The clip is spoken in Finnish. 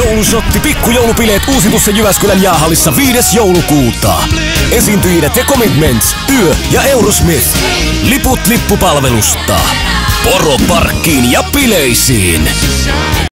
Joulusotti pikkujoulubileet uusitussa Jyväskylän jäähallissa 5. joulukuuta. Esiintyjinä The Commitments, Yö ja Eurosmith. Liput lippupalvelusta. Poroparkkiin ja bileisiin.